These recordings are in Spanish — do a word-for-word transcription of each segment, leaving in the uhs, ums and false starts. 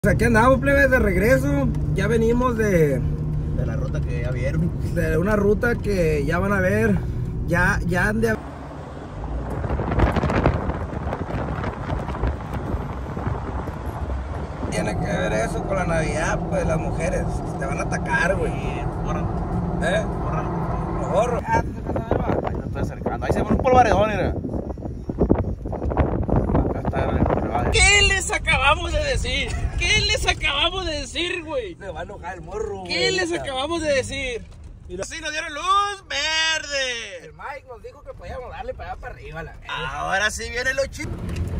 Pues aquí andamos, plebes, de regreso. Ya venimos de... De la ruta que ya vieron. De una ruta que ya van a ver. Ya, ya han de... Tiene que ver eso con la Navidad, pues las mujeres te van a atacar, güey. Bórralo. ¿Eh? Bórralo. Lo borro. Ah, Ahí lo estoy acercando. Ahí se ve un polvaredón, mira. Acá está el polvaredón. ¿Qué les acabamos de decir? ¿Qué les acabamos de decir, güey? Se va a enojar el morro, ¿Qué güey. les acabamos de decir? Sí, nos dieron luz verde. El Mike nos dijo que podíamos darle para allá para arriba, la verga. Ahora sí viene lo chido.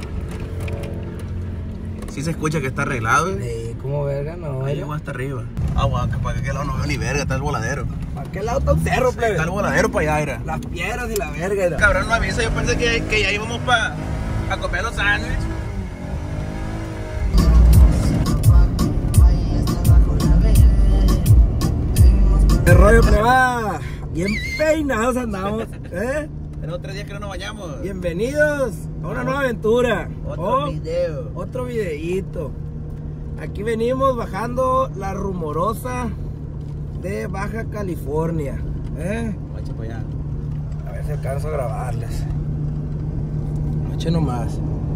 Sí se escucha que está arreglado, güey. Sí, como verga, no. Ahí llegó hasta arriba. Ah, guau, que para aquel lado no veo ni verga, está el voladero. ¿Para qué lado está un cerro, plebe? Está el voladero para allá, era. Las piedras y la verga. Era. Cabrón, no avisa, yo pensé que, que ya íbamos para a comer los sándwiches. El rollo, pleba. Bien peinados andamos, ¿eh? Tenemos tres días que no nos bañamos. Bienvenidos a una nueva aventura. Otro Oh, video. Otro videíto. Aquí venimos bajando la rumorosa de Baja California, ¿eh? Guacha para allá. A ver si alcanzo a grabarles. Noche nomás.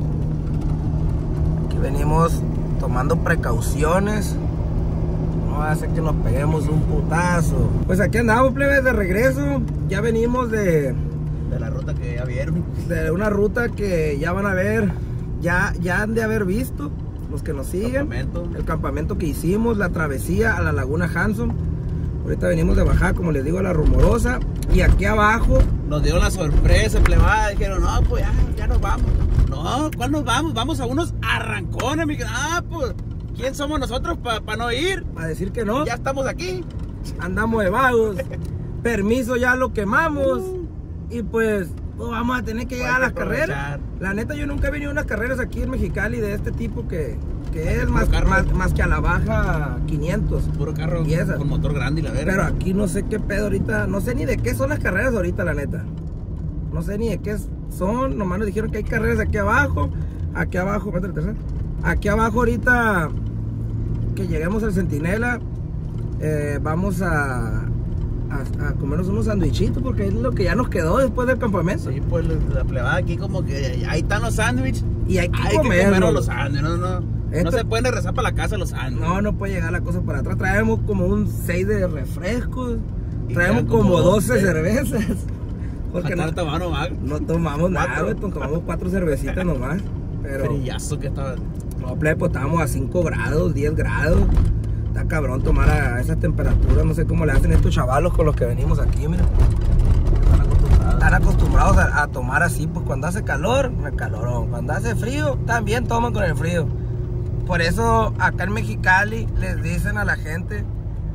Aquí venimos tomando precauciones. No hace que nos peguemos un putazo. Pues aquí andamos, plebes, de regreso. Ya venimos de, De la ruta que ya vieron. de una ruta que ya van a ver. Ya, ya han de haber visto los que nos siguen. Campamento. El campamento que hicimos, la travesía a la Laguna Hanson. Ahorita venimos de bajar, como les digo, a la rumorosa. Y aquí abajo, Nos dio la sorpresa, plebada. Dijeron, no, pues ya, ya nos vamos. No, ¿cuál nos vamos? Vamos a unos arrancones, mi. Ah, pues, ¿quién somos nosotros para pa no ir? a decir que no, Ya estamos aquí. andamos de vagos. Permiso ya lo quemamos. Y pues, pues vamos a tener que Hay llegar a que las carreras. aprovechar. La neta, yo nunca he venido a unas carreras aquí en Mexicali de este tipo que, que Hay es puro más, carro. más, más que a la baja quinientos. Puro carro Y esas. con motor grande y la verga. Pero aquí no sé qué pedo ahorita, no sé ni de qué son las carreras ahorita, la neta. No sé ni de qué son, nomás nos dijeron que hay carreras aquí abajo, aquí abajo, espérate, tercera. Aquí abajo ahorita que lleguemos al Centinela, eh, vamos a, a, a comernos unos sandwichitos porque es lo que ya nos quedó después del campamento. Sí, pues la plebada aquí como que ahí están los sándwiches. Y hay que Hay que comerlos. comer los sándwiches, no, no. No Esto- se pueden regresar para la casa los sándwiches. No, no puede llegar la cosa para atrás. Traemos como un seis de refrescos, Y traemos quedan como como doce doce. cervezas. Porque Hasta no, ahorita va, no va. no tomamos nada, Cuatro. güey, tomamos cuatro cervecitas nomás. Pero Frillazo que estaba. no, plebe, pues estábamos a cinco grados, diez grados. Está cabrón tomar a esas temperaturas. No sé cómo le hacen estos chavalos con los que venimos aquí, mira. Están acostumbrados. Están acostumbrados a, a tomar así, pues cuando hace calor, el calorón. Cuando hace frío, también toman con el frío. Por eso acá en Mexicali les dicen a la gente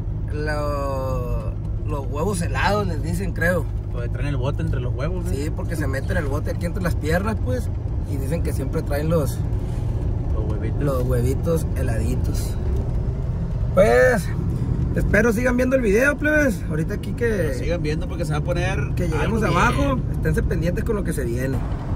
lo- los huevos helados, les dicen, creo. Pues traen el bote entre los huevos, ¿no? Sí, porque se meten el bote aquí entre las piernas, pues. Y dicen que siempre traen los, Los huevitos. los huevitos heladitos. Pues, espero sigan viendo el video, plebes. Ahorita aquí Lo que, sigan viendo porque se va a poner. que lleguemos algo abajo, bien. esténse pendientes con lo que se viene.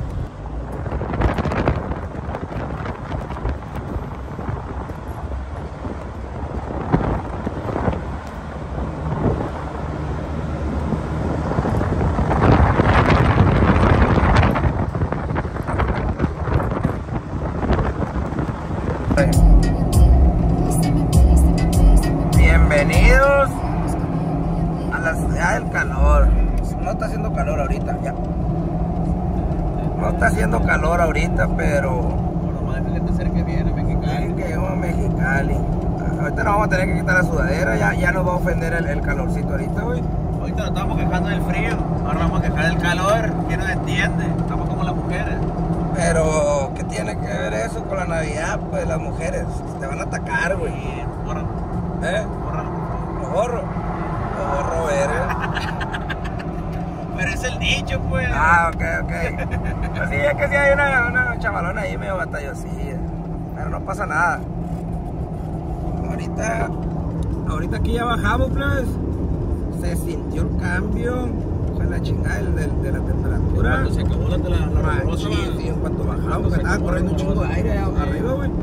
Bienvenidos a la ciudad del calor. No está haciendo calor ahorita, ya. No está haciendo calor ahorita, pero Bueno, más que te acerque bien a dicen Mexicali. que llegamos a Mexicali. Ahorita nos vamos a tener que quitar la sudadera, ya, ya nos va a ofender el, el calorcito ahorita, güey. Ahorita nos estamos quejando del frío. Ahora vamos a quejar del calor. ¿Quién nos entiende? Estamos como las mujeres. Pero, ¿qué tiene que ver eso con la Navidad? Pues las mujeres te van a atacar, güey. Sí, bórralo. ¿Eh? Bórralo. Lo borro. Lo borro, verga. Pero es el dicho, pues. Ah, ok, ok. Pues sí, es que sí hay una, una chavalona ahí medio batallosilla. Pero no pasa nada. Ahorita, ahorita aquí ya bajamos, pues. Se sintió el cambio. O sea, la chingada del- del- de la temperatura. Cuando se acabó la, la, la rumorosa, Machín, sí, en cuanto bajamos, Cuando que se estaba acabó corriendo la un chingo de rumorosa. aire allá Sí. arriba, güey.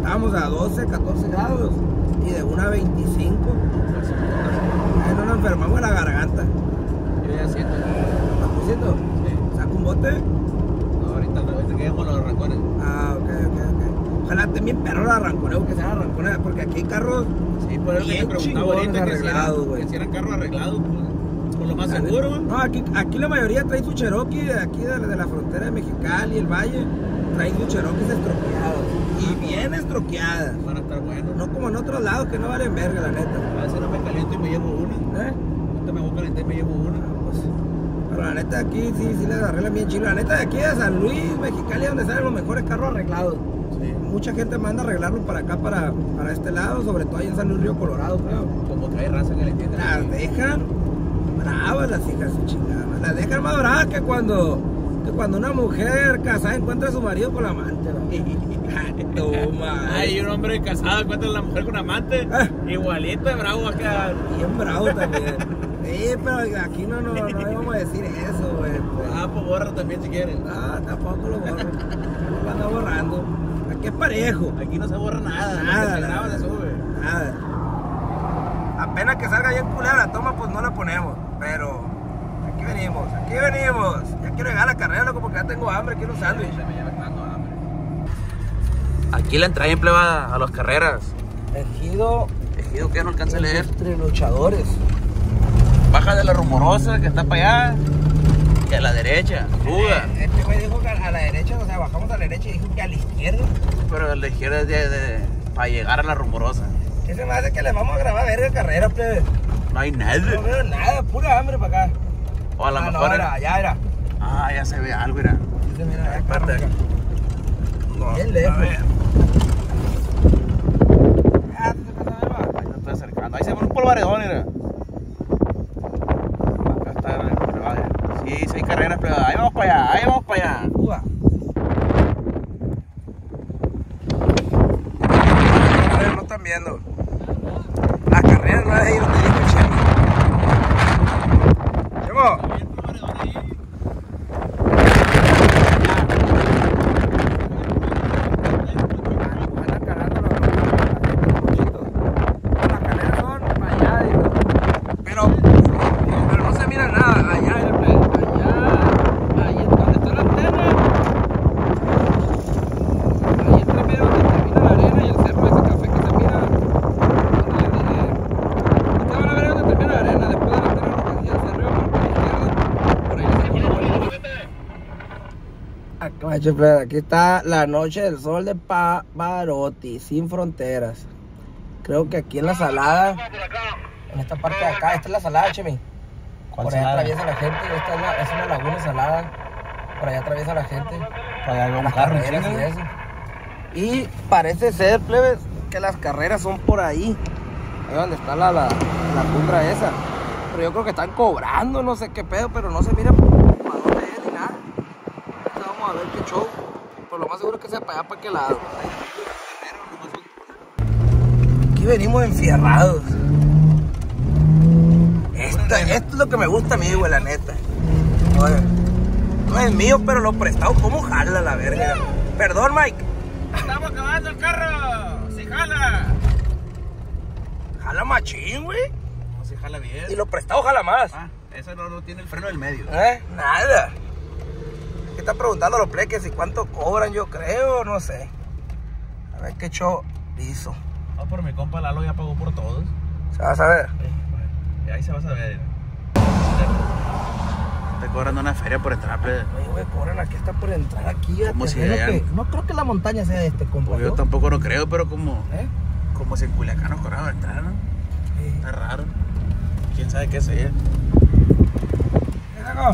estábamos a doce, catorce grados y de una a veinticinco. Ahí no nos enfermamos en la garganta. Yo ya siento. ¿Estás pusiendo? Sí. ¿Saca un bote? No, ahorita no, ahorita que lleguemos a los arrancones. Ah, ok, ok, ok. Ojalá estén bien perros los arrancones, que sean arrancones, porque aquí hay carros. Sí, por eso que bien te preguntaba chingones ahorita que si arreglados, eran, güey. que si eran carros arreglados, pues, por lo más seguro, güey. No, aquí, aquí la mayoría trae su Cherokee de aquí de, de la frontera de Mexicali, el Valle. Trae su Cherokee estropeadas. Y bien estropeadas. Van a estar buenos. No como en otros lados que no valen verga, la neta. A veces no me caliento y me llevo una. ¿Eh? Ahorita me voy a calentar y me llevo una. Pues, pero la neta de aquí sí, sí les arreglan bien chido. La neta de aquí de San Luis, Mexicali, donde salen los mejores carros arreglados. Sí. Mucha gente manda a arreglarlos para acá, para, para este lado, sobre todo ahí en San Luis Río Colorado, creo. Como que hay raza que le entiende. Las dejan bravas las hijas de su chingada. Las dejan más bravas que cuando, que cuando una mujer casada encuentra a su marido con la amante, ¿no? Toma. Ay, un hombre casado encuentra a la mujer con amante. Ah. Igualito de bravo va a quedar. Bien bravo también. Sí, pero aquí no, no, no íbamos a decir eso, güey. Pues. Ah, pues borra también si quieren. No, tampoco lo borro. No lo ando borrando. Aquí es parejo. Aquí no se borra nada. Nada, Lo que se nada. graba se sube. Nada. Apenas que salga bien culera la toma, pues no la ponemos. Pero aquí venimos, aquí venimos. Ya quiero llegar a la carrera, loco, porque ya tengo hambre. Quiero un sándwich. Aquí la entrada en plebada a las carreras. Ejido Ejido que no alcanza a leer. entre luchadores. Baja de la rumorosa que está para allá y a la derecha. Duda. Eh, este güey dijo que a la derecha, o sea, bajamos a la derecha y dijo que a la izquierda. Pero a la izquierda es de, de, para llegar a la rumorosa. ¿Qué se me hace que le vamos a grabar verga carrera, plebe? No hay No nada. veo nada, pura hambre para acá. O a lo Ah, no, mejor. era, allá era. Ah, ya se ve algo, mira. Dice, mira, allá Espérate. acá. No, Bien lejos. a ver. Ah, ¿te pasa de más? Ahí me estoy acercando. Ahí se ve un polvaredón, mira. Acá está el plebada. Sí, sí hay carreras, plebada. Ahí vamos para allá, ahí vamos para allá. Uva. Las carreras no están viendo. Las carreras no es ahí donde dijo Chemo. Chemo. Van cargando los pochitos. Las carreras son para allá, digo. Pero, pero no se mira nada. Allá, allá, ahí es donde está la antena. Ahí entre medio donde termina la arena y el cerro ese café que se mira. Donde les dije. Ustedes van a ver donde termina la arena. Después de la antena lo que decía el cerro, por la izquierda. Por ahí se aquí está la noche del sol de Pavarotti, sin fronteras. Creo que aquí en la salada, en esta parte de acá, esta es la salada, Chemi. ¿Cuál Por allá salada? atraviesa la gente, esta es, la, es una laguna salada. Por allá atraviesa la gente. Para allá va un Las carro. carreras y ¿sí? eso. Y parece ser, plebes, que las carreras son por ahí. Ahí donde está la, la, la tundra esa. Pero yo creo que están cobrando, no sé qué pedo, pero no se mira para dónde es ni nada. Ahorita vamos a ver qué show. Pero lo más seguro es que sea para allá, para qué lado. Aquí venimos enfierrados. Esto, esto es lo que me gusta a mí, güey, la neta. Oye, no es mío, pero lo prestado, ¿cómo jala la verga? Perdón, Mike. Estamos acabando el carro. Se jala. Jala machín, güey. No se jala bien. Y lo prestado jala más. Ah, esa no, no tiene el freno del medio. ¿Eh? Nada. ¿Qué están preguntando los pleques? ¿Y cuánto cobran? Yo creo, no sé. A ver qué show hizo. No, pero mi compa Lalo ya pagó por todos. Se va a saber. Y ahí se va a saber. Te cobrando una feria por entrar, plebe. Oye, güey, cobran aquí, está por entrar aquí. a Como si terreno hayan- que- No creo que la montaña sea de este, compa. Pues yo ¿no? tampoco lo creo, pero como, ¿Eh? como si en Culiacán nos cobraban entrar, ¿no? Sí. Está raro. ¿Quién sabe qué sea? ¿Qué saco?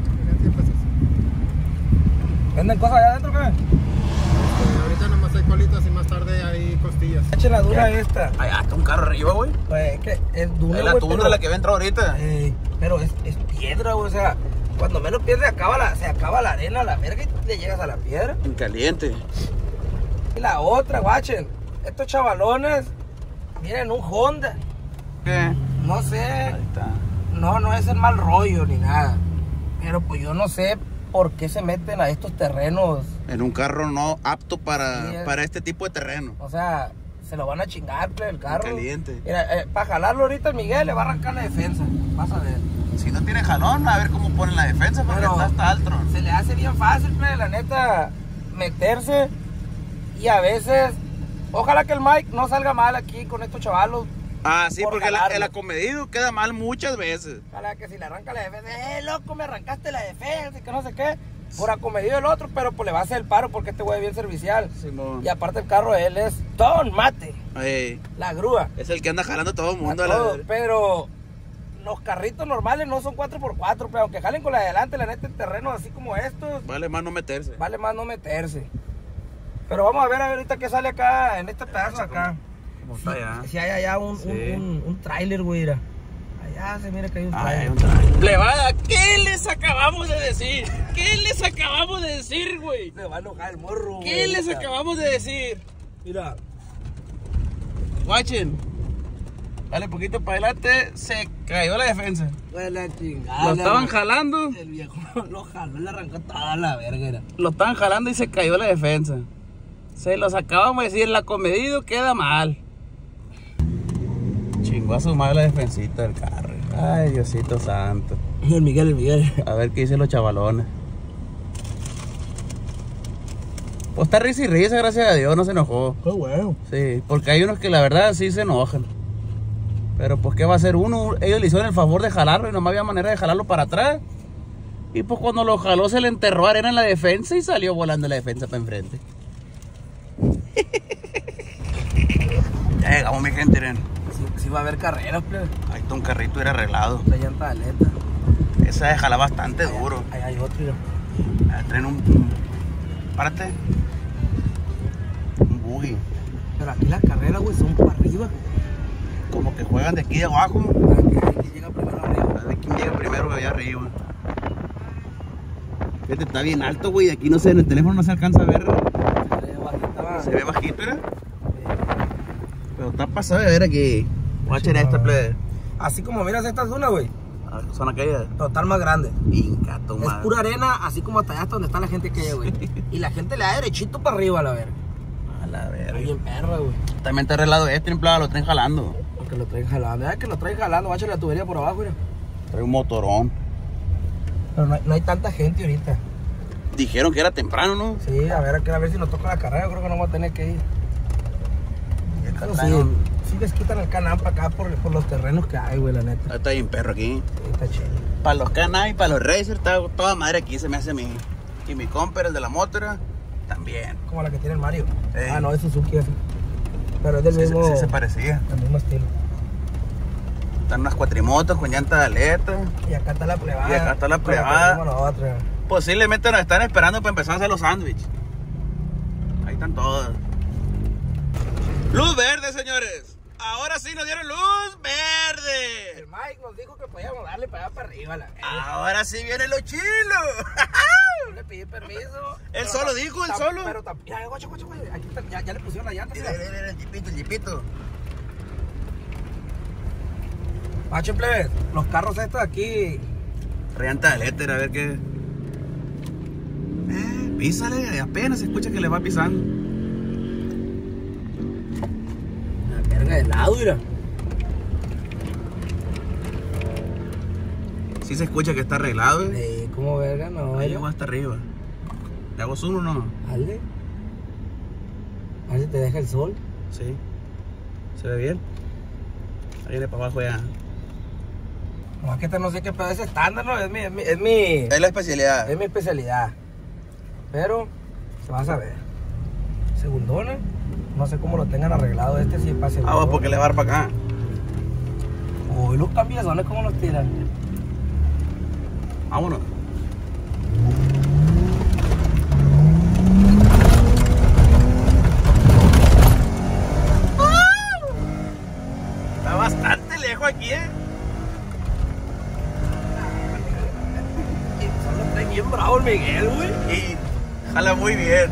¿Venden cosas allá adentro, qué? Eh, ahorita nomás hay colitas y más tarde hay costillas. Eche la dura esta. Allá está un carro arriba, güey. Pues es que es dura, Es la güey, tundra pero- la que va a entrar ahorita. Ey, pero es, es piedra, güey, o sea, cuando menos pierde acaba la, se acaba la arena, la verga y le llegas a la piedra. En caliente. Y la otra, guachen, estos chavalones vienen un Honda, ¿Qué? no sé, Ahí está. no, no es el mal rollo ni nada, pero pues yo no sé por qué se meten a estos terrenos. En un carro no apto para, Sí, es- para este tipo de terreno. O sea, se lo van a chingar, ple, el carro. Caliente. Mira, eh, para jalarlo ahorita el Miguel le va a arrancar la defensa. Vas a ver. Si no tiene jalón, a ver cómo ponen la defensa, porque Pero está hasta alto. se le hace bien fácil, ple, la neta, meterse. Y a veces, ojalá que el Mike no salga mal aquí con estos chavalos. Ah, sí, por porque el, jalarlo. el acomedido queda mal muchas veces. Ojalá que si le arranca la defensa, eh, loco, me arrancaste la defensa y que no sé qué. Por acomedido el otro, pero pues le va a hacer el paro porque este güey es bien servicial. Simón. Y aparte el carro de él es Don Mate, Ey, la grúa. es el que anda jalando a todo el mundo. a a la todo, verga. pero los carritos normales no son cuatro por cuatro, pero aunque jalen con la de adelante, la neta, en terrenos así como estos, Vale más no meterse. vale más no meterse. Pero vamos a ver, a ver ahorita qué sale acá, en este pedazo de acá. ¿Cómo Si, está allá? si hay allá un, Sí. un, un, un tráiler, güey, mira. Allá se mira que hay un Ah, tráiler. hay un tráiler. Plebada, ¿qué les acabamos de decir? ¿Qué les acabamos de decir, güey? Se va a enojar el morro, güey. ¿Qué les ahorita. acabamos de decir? Mira, Watchen. Dale poquito para adelante, se cayó la defensa. güey, la chingada. Lo estaban güey. jalando, El viejo lo jaló, le arrancó toda la verga, era. lo estaban jalando y se cayó la defensa. Se los acabamos de decir, el acomedido queda mal. Chingó a su madre la defensita del carro. Ay, Diosito santo. El Miguel, el Miguel. A ver qué dicen los chavalones. Pues está risa y risa, gracias a Dios, no se enojó. Qué bueno. Sí, porque hay unos que la verdad sí se enojan. Pero pues qué va a hacer uno, ellos le hicieron el favor de jalarlo y nomás había manera de jalarlo para atrás. Y pues cuando lo jaló se le enterró arena en la defensa y salió volando la defensa para enfrente. Ya llegamos, mi gente, miren. Sí, sí va a haber carreras, plebe. Ahí está un carrito, era arreglado. La llanta de aleta. Esa de jala bastante duro. Ahí hay otro, mira. Ahí traen un... un párate. Un buggy. Pero aquí las carreras, güey, son para arriba. Como que juegan de aquí de abajo. Aquí llega primero arriba. A ver quién llega primero allá arriba. Fíjate, está bien alto, güey. Aquí no sé, en el teléfono no se alcanza a ver. Se ve bajito, ¿era? Pero está pasado de ver aquí. Guachen esta, plebe. Así como miras estas dunas, güey. A ver, son aquellas. Total más grande. Inca, tu Es madre. pura arena, así como hasta allá hasta donde está la gente que güey. Y la gente le da derechito para arriba, a la verga. A la Ahí verga. en perra, güey. También está arreglado este, en plan, lo traen jalando. Porque lo traen jalando. Ya que lo traen jalando, va a echar la tubería por abajo, mira. Trae un motorón. Pero no hay, no hay tanta gente ahorita. Dijeron que era temprano, ¿no? Sí, a ver, a ver si nos toca la carrera, yo creo que no vamos a tener que ir. Y acá Eso traen sí, un- sí les quitan el canal para acá por, por los terrenos que hay, güey, la neta. Ahí está bien perro aquí. Sí, está chido. Para los canais y para los racers, está toda madre aquí, se me hace a mí. Y mi compa, el de la motora, también. Como la que tiene el Mario. Ey. Ah, no, es Suzuki ese. Pero es del Sí, mismo, sí se parecía. del mismo estilo. Están unas cuatrimotos con llanta de aleta. Y acá está la plebada. Y acá está la Con que plebada. tenemos nosotros. Posiblemente nos están esperando para empezar a hacer los sándwiches. Ahí están todas. Luz verde, señores. Ahora sí nos dieron luz verde. El Mike nos dijo que podíamos darle para allá para arriba, la verga. Ahora sí viene lo chilo. Yo le pedí permiso. Él pero solo tam- dijo, él tam- solo. Pero tam- ya, guacho, guacho, guacho. Aquí está, ya, ya le pusieron la llanta. Mira, Mira. mira, mira, el jipito, el jipito. Macho, plebe, los carros estos aquí. Llanta de aleta, a ver qué. Eh, písale, apenas se escucha que le va pisando. La verga de lado, mira. Sí se escucha que está arreglado, eh. Eh, ¿cómo verga? No, Ahí mira. llegó hasta arriba. ¿Le hago zoom o no? Dale. A ver si te deja el sol. Sí. ¿Se ve bien? Ahí viene para abajo ya. No, es que este no sé qué pedo es estándar, ¿no? Es mi, es mi, es mi, Es la especialidad. es mi especialidad. Pero, se va a saber. Segundona. No sé cómo lo tengan arreglado este, si para segundona. Ah, porque le va a dar para acá. Uy, los cambiazones, ¿cómo los tiran? Vámonos. Está bastante lejos aquí, eh. Solo trae bien bravo el Miguel, güey. Y jala muy bien.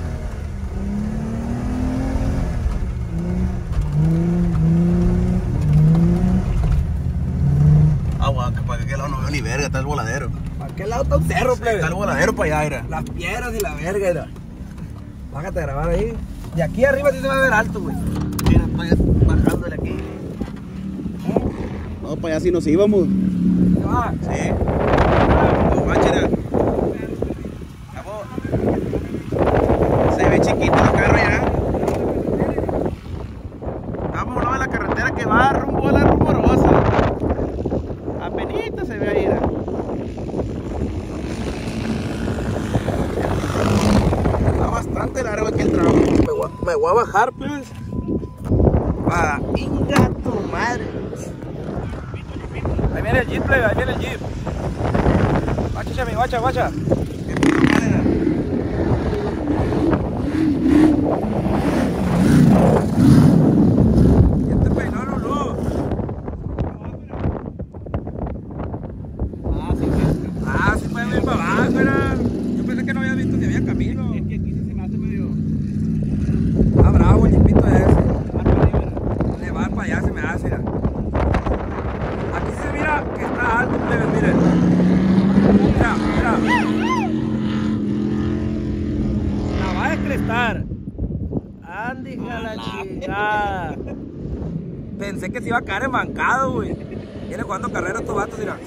Agua, que para que aquel lado no veo ni verga, está el voladero. Para aquel lado está un cerro, plebe. Está el voladero para allá, era. Las piedras y la verga, mira. Bájate a grabar ahí. De aquí arriba sí se va a ver alto, güey. Mira, estoy bajándole aquí. No, para allá sí nos íbamos. ¿Se va? Sí. No, guachera. Cabo. Se ve chiquito el carro ya. Vámonos a la carretera que va rumbo a la Rumorosa. Apenita se ve ahí. ¿eh? Está bastante largo aquí el tramo. Me voy, a, me voy a bajar, pues. Ah, inga tu madre. Ahí viene el jeep, plebe, ahí viene el jeep. Guacha, chami, guacha, guacha. Este peinó Lulú. Ah, sí, sí. Ah, sí pueden ir para abajo, mira. Yo pensé que no había visto si había camino. Es que aquí sí se me hace medio. Ah, bravo el jeepito ese. Le va para allá, se me hace, mira. Aquí se mira que está alto, plebe, miren. Mira, mira. La va a descrestar. Andi, a la chingada. Pensé que se iba a caer embancado, güey. Viene jugando carreras estos vatos, mira.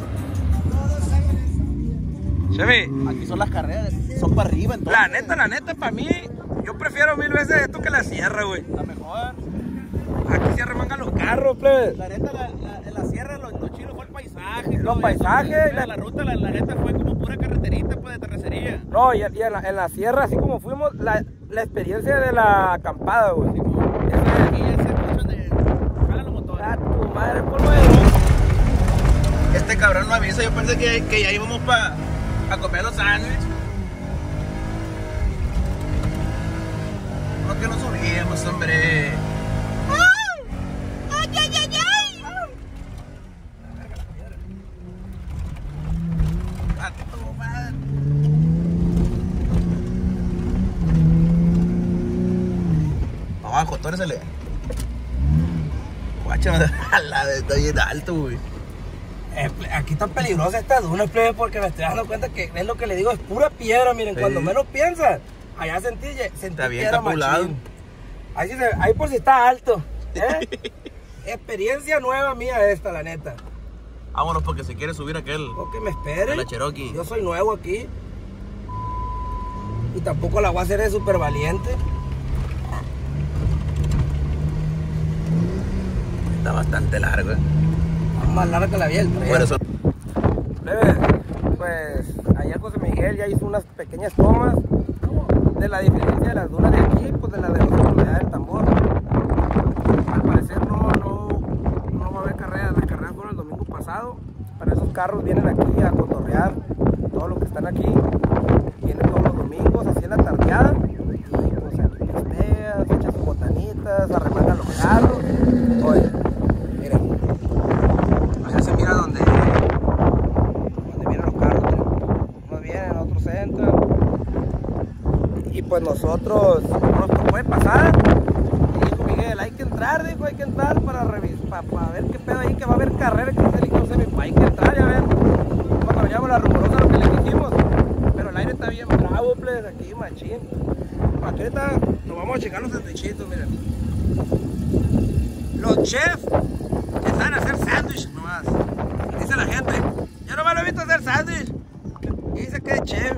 Chevy, Aquí son las carreras, son para arriba entonces. la neta, la neta, para mí, yo prefiero mil veces esto que la sierra, güey. La mejor. Aquí se arremangan los carros, plebe. La neta, la, la, en la sierra lo, lo chido fue el paisaje. Los todo paisajes, eso. la- La, la ruta, la, la neta fue como pura carreterita pues, de terracería. No, y, y en, la, en la sierra, así como fuimos, la, la experiencia de la acampada, güey. Aquí ya se escuchan de. Jala los motores. Ah, tu madre, polvo de rojo. Este cabrón no avisa, yo pensé que, que ya íbamos para a comer los sándwiches. No que no subíamos, hombre. Date tu madre. Abajo, tórresele. Guacha, la de está bien alto, güey. Eh, ple- aquí está peligrosa esta duna, plebe, porque me estoy dando cuenta que es lo que le digo, es pura piedra, miren, Sí. cuando menos piensas, allá sentí, sentí Está bien piedra capulado. machín. Ahí, sí se- ahí por si está alto, ¿eh? Experiencia nueva mía esta, la neta. Vámonos porque se quiere subir aquel. O que me esperen. La Cherokee. Yo soy nuevo aquí. Y tampoco la voy a hacer de súper valiente. Está bastante largo, eh. Más larga que la vida del tren. Por eso. Plebe, pues ayer José Miguel ya hizo unas pequeñas tomas de la diferencia de las dunas de aquí, pues de la de la comunidad del tambor. Al parecer no, no, no va a haber carreras, las carreras fueron el domingo pasado, pero esos carros vienen aquí a cotorrear, todos los que están aquí, vienen todos los domingos, así en la tardeada, y pues aquí pistean, se echan sus botanitas, arremangan los carros. Oye, miren, allá se mira donde donde vienen los carros, miren. Unos vienen, otros entran. Y pues nosotros nos tocó de pasar. Y dijo Miguel, hay que entrar, dijo, hay que entrar para revisar, para, para ver qué pedo ahí, que va a haber carrera, que dice, no sé, mi pa, hay que entrar, ya ven. Cuando veníamos la Rumorosa lo que le dijimos. Pero el aire está bien bravo, pues, aquí, machín. Aquí ahorita nos vamos a checar los sandwichitos, miren. Los chefs que saben hacer sándwich nomás. Dice la gente, yo nomás lo he visto hacer sándwich. Y dice que es chef.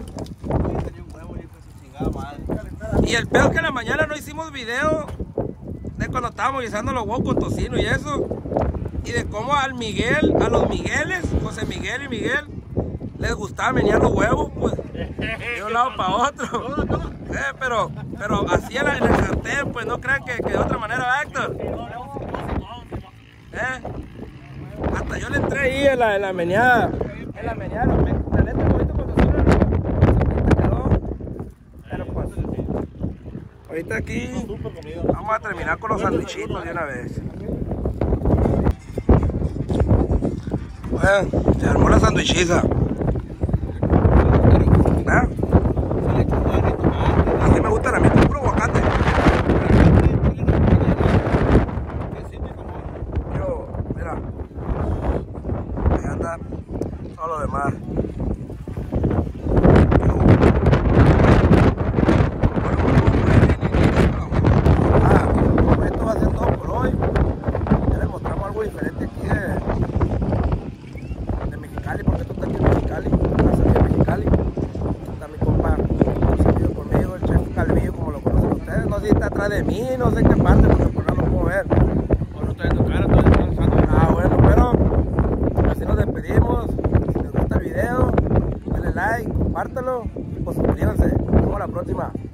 Y el peor que en la mañana no hicimos video de cuando estábamos guisando los huevos con tocino y eso. Y de cómo al Miguel, a los Migueles, José Miguel y Miguel, les gustaba menear los huevos, pues, de un lado para otro. Eh, pero, pero así en, la, en el sartén, pues no crean que, que de otra manera, ¿verdad, Héctor? Eh, hasta yo le entré ahí en la, en la meneada. En la meneada, la, la neta, el huevito con tocino, se quedó. Pero pues, ahorita aquí vamos a terminar con los sandwichitos de una vez. Bueno, se armó la sandwichiza. ¿Ah? Así me gustan a mí, con puro aguacate. Yo, mira, ahí anda todo lo demás. atrás de mí, no sé qué parte, porque por no lo puedo ver. O no estoy en tu cara, estoy descansando. Ah, bueno, pero así nos despedimos. Si les gusta el video, denle like, compártelo y pues suscríbanse. Nos vemos la próxima.